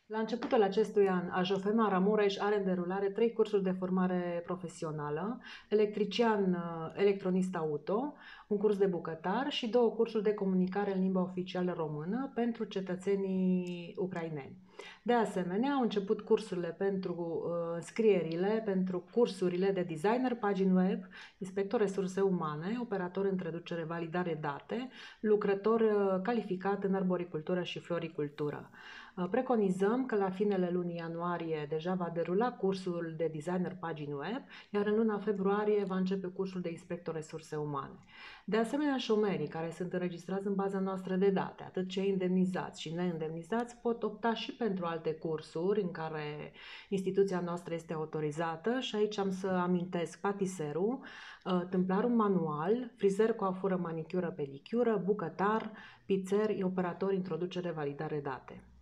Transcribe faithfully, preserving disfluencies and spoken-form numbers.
La începutul acestui an, Ajofema Ramureș are în derulare trei cursuri de formare profesională: electrician, uh, electronist auto, un curs de bucătar și două cursuri de comunicare în limba oficială română pentru cetățenii ucraineni. De asemenea, au început cursurile pentru uh, înscrierile pentru cursurile de designer pagini web, inspector resurse umane, operator în traducere validare date, lucrător uh, calificat în arboricultură și floricultură. Preconizăm că la finele lunii ianuarie deja va derula cursul de designer pagini web, iar în luna februarie va începe cursul de inspector resurse umane. De asemenea, șomerii care sunt înregistrați în baza noastră de date, atât cei indemnizați și neîndemnizați, pot opta și pentru alte cursuri în care instituția noastră este autorizată și aici am să amintesc patiserul, tâmplarul manual, frizer, coafură, manicură, pedicură, bucătar, pizzer, operator, introducere, validare date.